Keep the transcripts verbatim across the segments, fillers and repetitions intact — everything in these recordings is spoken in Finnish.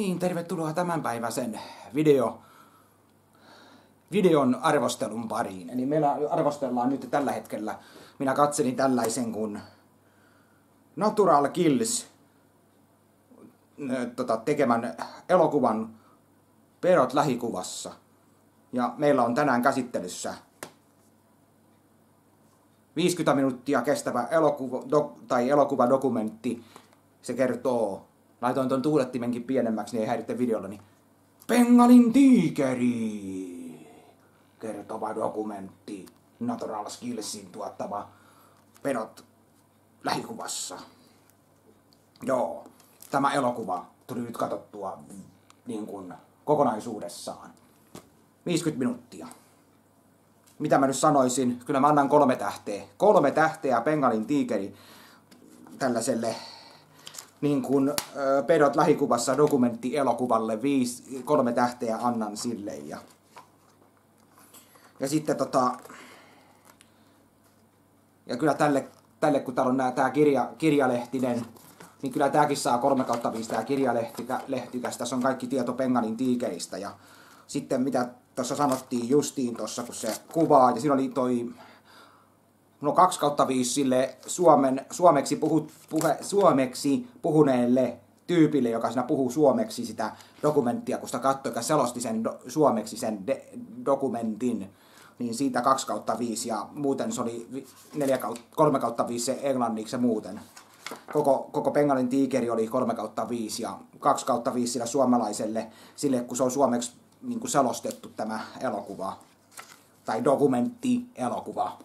niin, tervetuloa tämänpäiväisen video, videon arvostelun pariin. Eli meillä arvostellaan nyt tällä hetkellä, minä katselin tällaisen kuin Natural Kills tota, tekemän elokuvan Pedot lähikuvassa. Ja meillä on tänään käsittelyssä viisikymmentä minuuttia kestävä elokuva, do, tai elokuvadokumentti. Se kertoo, laitoin tuon tuulettimenkin pienemmäksi, niin ei häiritte videolla, niin Bengalin tiikeri kertova dokumentti, Natural Killsin tuottava Pedot lähikuvassa. Joo, tämä elokuva tuli nyt katsottua niin kuin kokonaisuudessaan. viisikymmentä minuuttia. Mitä mä nyt sanoisin? Kyllä mä annan kolme tähteä. Kolme tähteä Bengalin tiikeri tällaiselle niin kuin ö, Pedot lähikuvassa dokumenttielokuvalle. Viisi, kolme tähteä annan sille. Ja, ja sitten tota... Ja kyllä tälle, tälle kun täällä on nää, tää kirja, kirjalehtinen, niin kyllä tääkin saa kolme kautta viisi tää kirjalehtikäs. Tässä on kaikki tieto Bengalin tiikeristä. Ja sitten mitä tuossa sanottiin justiin tuossa, kun se kuvaa, ja siinä oli toi no kaksi kautta viisi sille suomen, suomeksi, puhut, puhe, suomeksi puhuneelle tyypille, joka siinä puhuu suomeksi sitä dokumenttia, kun sitä katsoi, joka selosti sen do, suomeksi sen de, dokumentin, niin siitä kaksi kautta viisi, ja muuten se oli kolme kautta viisi se englanniksi ja muuten. Koko, koko Bengalin tiikeri oli kolme kautta viisi ja kaksi kautta viisi sillä suomalaiselle, sille kun se on suomeksi niin kuin selostettu tämä elokuva, tai dokumentti-elokuva.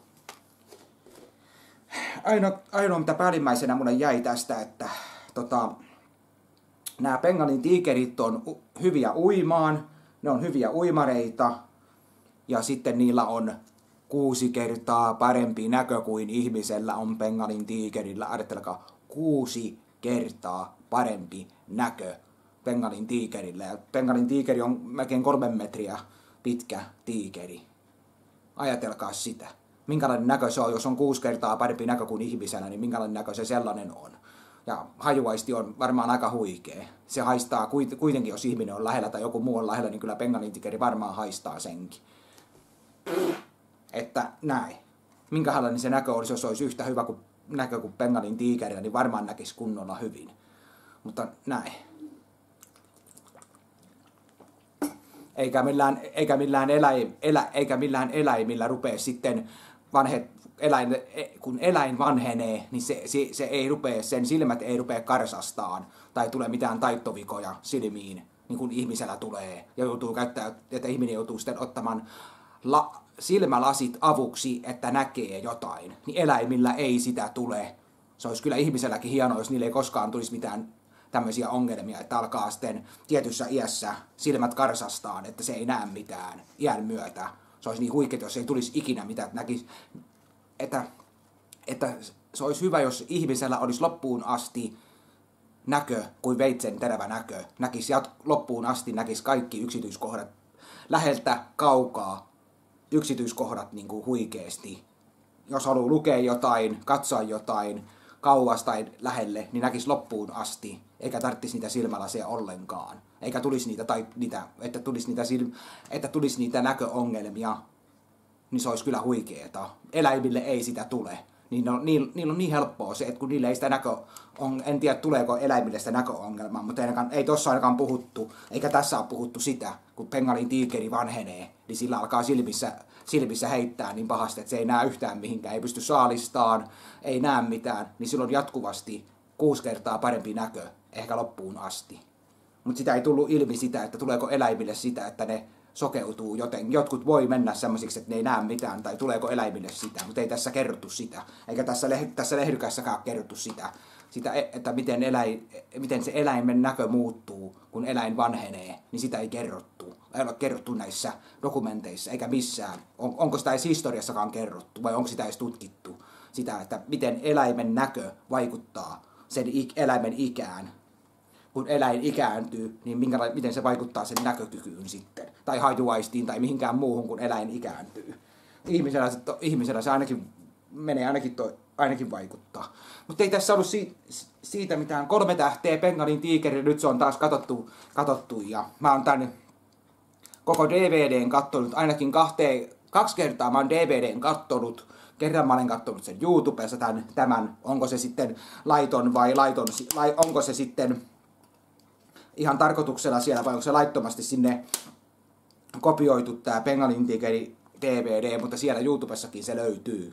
Ainoa, ainoa mitä päällimmäisenä mulle jäi tästä, että tota, nämä Bengalin tiikerit on u, hyviä uimaan, ne on hyviä uimareita, ja sitten niillä on kuusi kertaa parempi näkö kuin ihmisellä on Bengalin tiikerillä. Ajattelkaa, kuusi kertaa parempi näkö Bengalin tiikerillä. Ja Bengalin tiikeri on melkein kolme metriä pitkä tiikeri. Ajatelkaa sitä. Minkälainen näkö se on, jos on kuusi kertaa parempi näkö kuin ihmisellä, niin minkälainen näkö se sellainen on. Ja hajuaisti on varmaan aika huikea. Se haistaa kuitenkin, jos ihminen on lähellä tai joku muu on lähellä, niin kyllä Bengalin tiikeri varmaan haistaa senkin. Että näin. Minkälainen se näkö olisi, jos olisi yhtä hyvä kuin näkö kuin Bengalin tiikerillä, niin varmaan näkisi kunnolla hyvin. Mutta näin. Eikä millään, eikä millään, eläim, elä, eikä millään eläimillä rupea sitten vanhet, eläin, kun eläin vanhenee, niin se, se, se ei rupea, sen silmät ei rupea karsastaan tai tule mitään taittovikoja silmiin, niin kuin ihmisellä tulee. Ja joutuu käyttää, että ihminen joutuu sitten ottamaan la, silmälasit avuksi, että näkee jotain. Niin eläimillä ei sitä tule. Se olisi kyllä ihmiselläkin hienoa, jos niille ei koskaan tulisi mitään tämmöisiä ongelmia, että alkaa sitten tietyssä iässä silmät karsastaan, että se ei näe mitään iän myötä. Se olisi niin huikeaa, jos ei tulisi ikinä mitään, että näkisi, että, että se olisi hyvä, jos ihmisellä olisi loppuun asti näkö kuin veitsen terävä näkö. Näkisi loppuun asti, näkisi kaikki yksityiskohdat läheltä, kaukaa, yksityiskohdat niin kuin huikeasti. Jos haluaa lukea jotain, katsoa jotain, kauas tai lähelle, niin näkisi loppuun asti, eikä tarvitsisi niitä silmälaseja ollenkaan. Eikä tulisi niitä, tai niitä, että, tulisi niitä sil, että tulisi niitä näköongelmia, niin se olisi kyllä huikeeta. Eläimille ei sitä tule. Niin on, niillä, niillä on niin helppoa se, että kun niillä ei sitä näkö, on, en tiedä tuleeko eläimille sitä näköongelmaa, mutta ei, ei tuossa ainakaan puhuttu, eikä tässä ole puhuttu sitä, kun Bengalin tiikeri vanhenee, niin sillä alkaa silmissä, silmissä heittää niin pahasti, että se ei näe yhtään mihinkään, ei pysty saalistaan, ei näe mitään, niin silloin jatkuvasti kuusi kertaa parempi näkö, ehkä loppuun asti. Mutta sitä ei tullut ilmi sitä, että tuleeko eläimille sitä, että ne sokeutuu, joten jotkut voi mennä semmoisiksi, että ne ei näe mitään, tai tuleeko eläimille sitä, mutta ei tässä kerrottu sitä. Eikä tässä, leh- tässä lehdykässäkään kerrottu sitä, sitä että miten, eläin, miten se eläimen näkö muuttuu, kun eläin vanhenee, niin sitä ei kerrottu. Ei ole kerrottu näissä dokumenteissa, eikä missään. On, onko sitä edes historiassakaan kerrottu, vai onko sitä edes tutkittu? Sitä, että miten eläimen näkö vaikuttaa sen ik- eläimen ikään. Kun eläin ikääntyy, niin miten se vaikuttaa sen näkökykyyn sitten. Tai hajuaistiin tai mihinkään muuhun, kun eläin ikääntyy. Ihmisellä se, ihmisellä se ainakin menee ainakin toi, ainakin vaikuttaa. Mutta ei tässä ollut si siitä mitään. Kolme tähteä Bengalin tiikeri, nyt se on taas katsottu, katsottu ja mä oon tän koko D V D:n kattonut ainakin kahteen, kaksi kertaa mä oon D V D:n kattonut. Kerran mä olen katsonut sen YouTubessa tämän, tämän, onko se sitten laiton vai laiton, lai, onko se sitten ihan tarkoituksella siellä vai onko se laittomasti sinne kopioitu tää Bengalin tiikeri D V D, mutta siellä YouTubessakin se löytyy.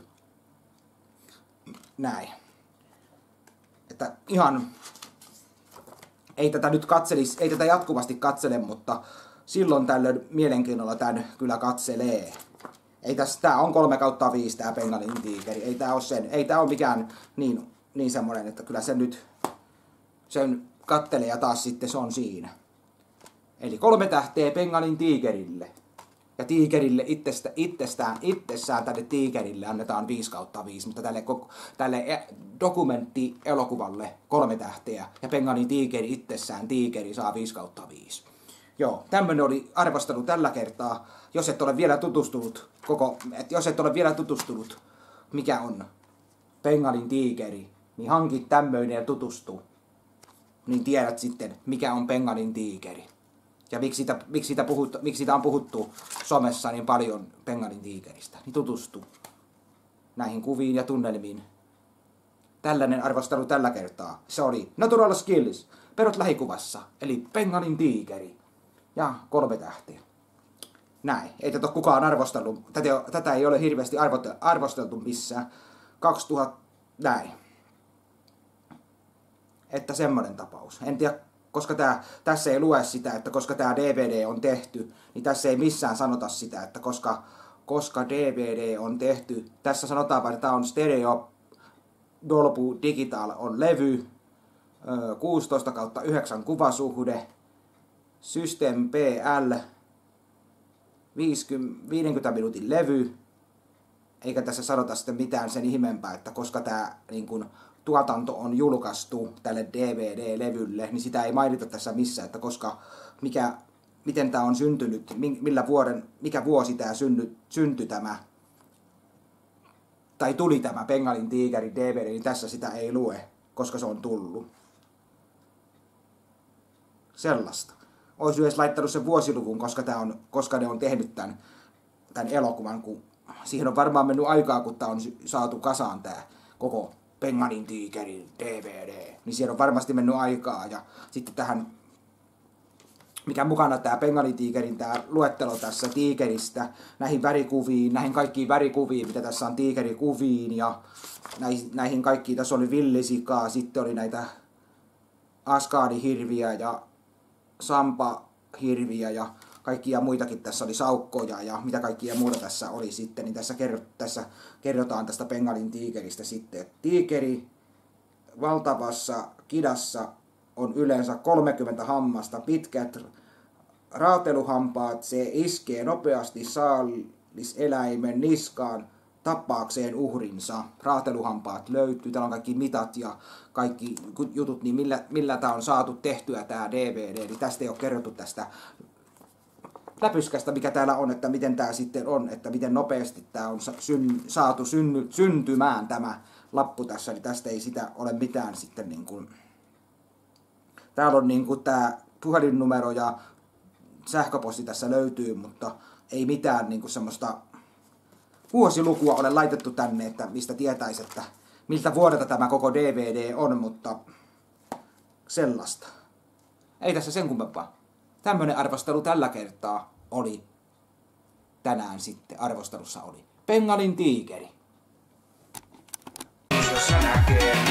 Näin. Että ihan, ei tätä nyt katselis, ei tätä jatkuvasti katsele, mutta silloin tällöin mielenkiinnolla tän kyllä katselee. Ei tässä, tää on kolme kautta viisi tää Bengalin tiikeri, ei tää oo sen, ei tää oo mikään niin, niin semmonen, että kyllä se nyt sen kattelee ja taas sitten se on siinä. Eli kolme tähteä Bengalin tiikerille. Ja tiikerille itsestä, itsestään, itsessään tälle tiikerille annetaan viisi kautta viisi, mutta tälle, tälle dokumenttielokuvalle kolme tähteä. Ja Bengalin tiikeri itsessään tiikeri saa viisi kautta viisi. Joo, tämmönen oli arvostelu tällä kertaa. Jos et ole vielä tutustunut, koko, et jos et ole vielä tutustunut, mikä on Bengalin tiikeri, niin hankit tämmöinen ja tutustu. Niin tiedät sitten, mikä on Bengalin tiikeri. Ja miksi sitä, miksi, sitä puhut, miksi sitä on puhuttu somessa niin paljon Bengalin tiikeristä. Niin tutustu näihin kuviin ja tunnelmiin. Tällainen arvostelu tällä kertaa. Se oli Natural Skills, perut lähikuvassa, eli Bengalin tiikeri. Ja kolme tähteä. Näin. Ei tätä ole kukaan arvostellut. Tätä, tätä ei ole hirveästi arvosteltu missään. kaksituhatta, näin. Että semmoinen tapaus. En tiedä, koska tää, tässä ei lue sitä, että koska tämä D V D on tehty, niin tässä ei missään sanota sitä, että koska, koska D V D on tehty. Tässä sanotaan vain, että tämä on Stereo Dolby Digital on levy, kuusitoista kautta yhdeksän kuvasuhde, System P L, viisikymmentä minuutin levy, eikä tässä sanota sitten mitään sen ihmeempää, että koska tämä niin kun, tuotanto on julkaistu tälle D V D-levylle, niin sitä ei mainita tässä missään, että koska, mikä, miten tämä on syntynyt, millä vuoden, mikä vuosi tämä synny, syntyi tämä, tai tuli tämä Bengalin tiikeri D V D, niin tässä sitä ei lue, koska se on tullut. Sellaista. Olisi edes laittanut sen vuosiluvun, koska, tää on, koska ne on tehnyt tämän, tämän elokuvan, kun siihen on varmaan mennyt aikaa, kun tämä on saatu kasaan tämä koko Bengalin tiikerin D V D. Niin siihen on varmasti mennyt aikaa. Ja sitten tähän, mikä mukana tämä Bengalin tiikerin tämä luettelo tässä tiikeristä, näihin värikuviin, näihin kaikkiin värikuviin, mitä tässä on tiikerikuviin ja näihin, näihin kaikkiin, tässä oli villisikaa, sitten oli näitä askaadihirviä ja sampahirviä ja kaikkia muitakin, tässä oli saukkoja ja mitä kaikkia muuta tässä oli sitten, niin tässä, kerro, tässä kerrotaan tästä Bengalin tiikeristä sitten, että tiikeri valtavassa kidassa on yleensä kolmekymmentä hammasta, pitkät raateluhampaat, se iskee nopeasti saaliseläimen niskaan tappaakseen uhrinsa. Raateluhampaat löytyy, täällä on kaikki mitat ja kaikki jutut, niin millä, millä tämä on saatu tehtyä tämä D V D, niin tästä ei ole kerrottu tästä läpyskästä, mikä täällä on, että miten tämä sitten on, että miten nopeasti tämä on syn, saatu synny, syntymään tämä lappu tässä, niin tästä ei sitä ole mitään sitten niin kuin. Täällä on niin kuin tämä puhelinnumero ja sähköposti tässä löytyy, mutta ei mitään niin kuin semmoista vuosilukua ole laitettu tänne, että mistä tietäisi, että miltä vuodelta tämä koko D V D on, mutta sellaista. Ei tässä sen kummempaa. Tämmönen arvostelu tällä kertaa oli tänään sitten. Arvostelussa oli Bengalin tiikeri. Jos sä näkee